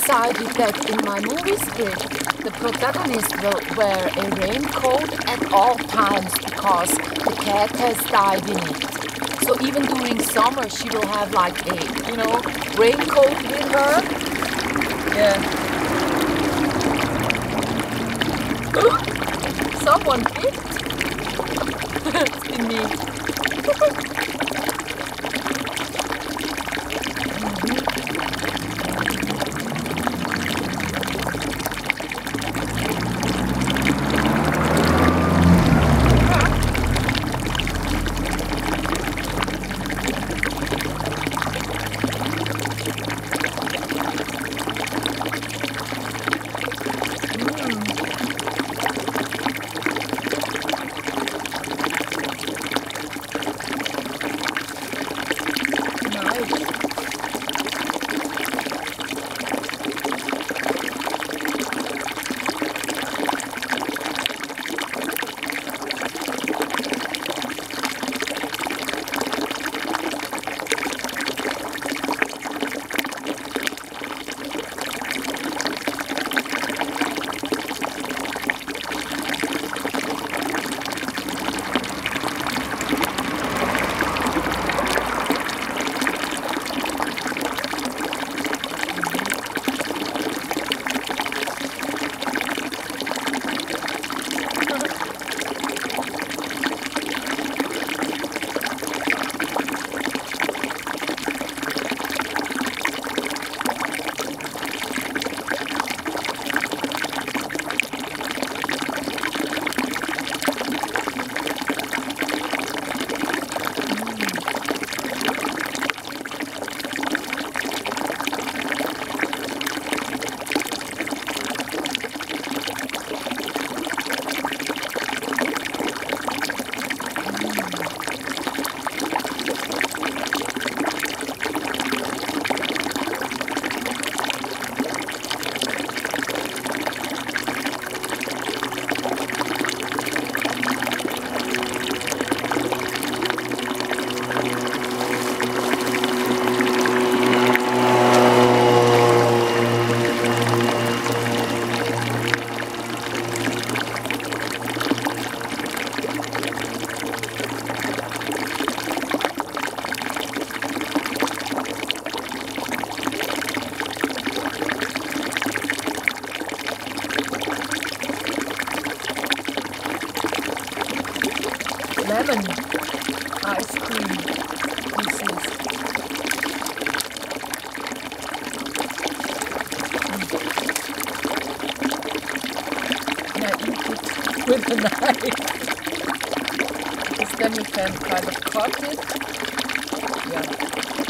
decided that in my movie script, the protagonist will wear a raincoat at all times because the cat has died in it. So even during summer, she will have like a, raincoat with her. Yeah. Someone picked. It's been me. Lemon ice cream pieces. And I eat it with a knife. Because then you can kind of cut it. Yeah.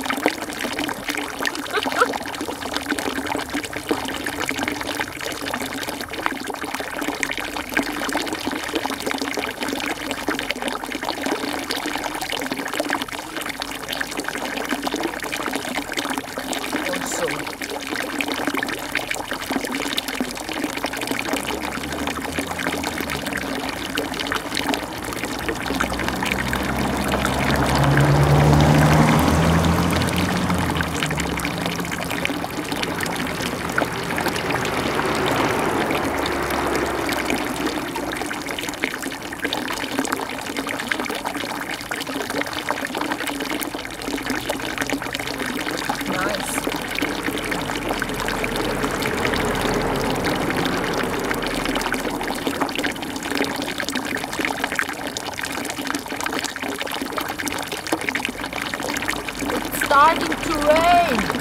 Starting to rain.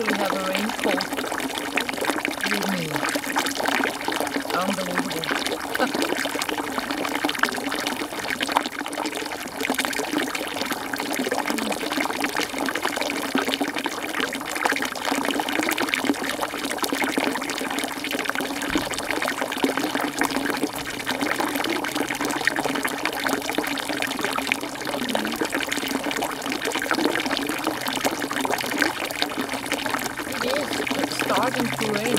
actually have a raincoat with me. Unbelievable. It's starting to rain.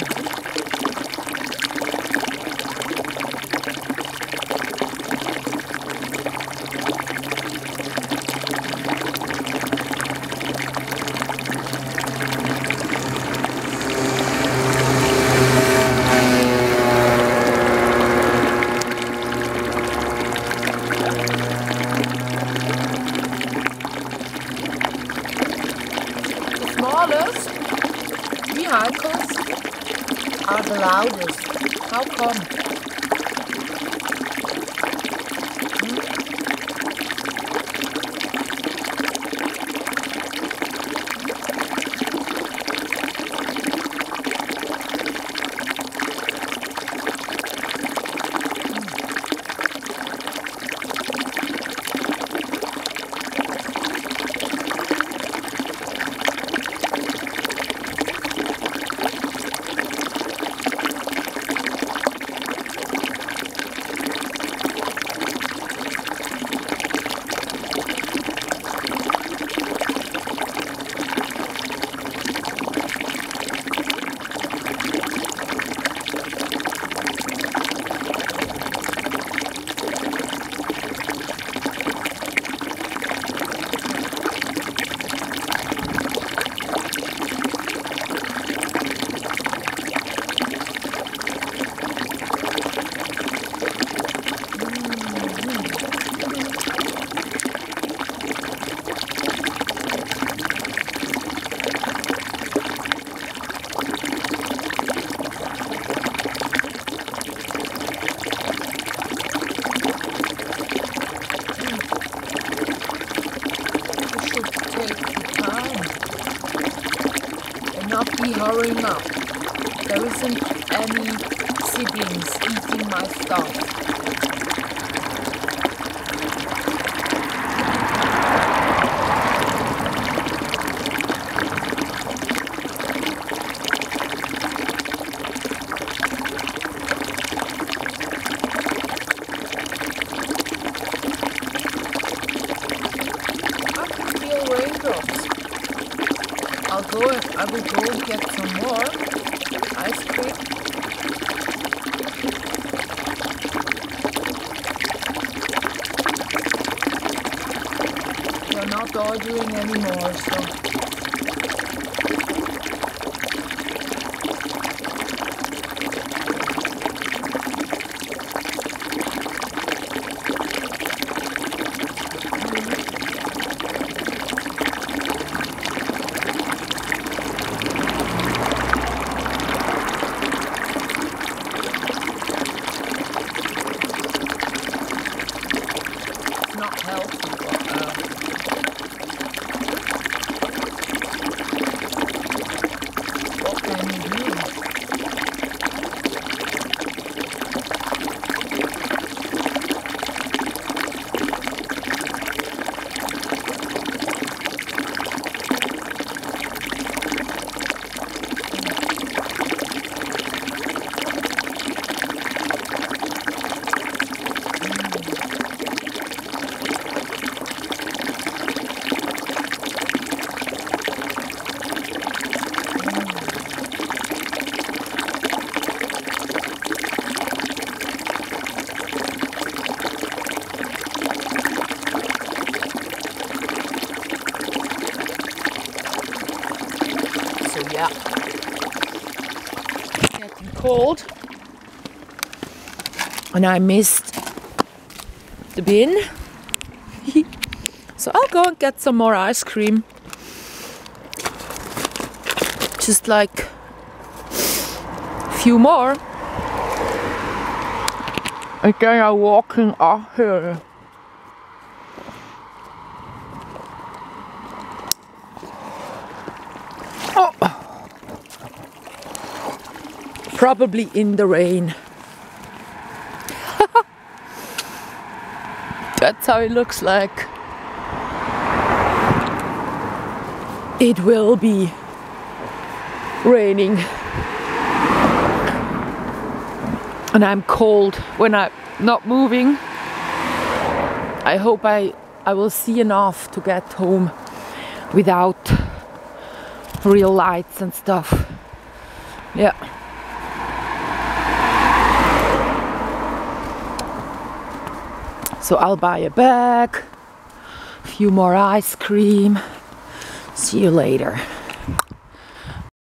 The smallest vehicles are the loudest. How come? Not be hurrying up. There isn't any siblings eating my stuff. I can feel raindrops. I will go and get some more ice cream. We're not ordering anymore, so. Not healthy, but what can you do? So yeah, getting cold, and I missed the bin. So I'll go and get some more ice cream. Just like a few more. And then I'm walking up here. Oh. probably in the rain. That's how it looks like. It will be raining. And I'm cold when I'm not moving. I hope I will see enough to get home without real lights and stuff. Yeah. So I'll buy a bag, a few more ice cream. See you later.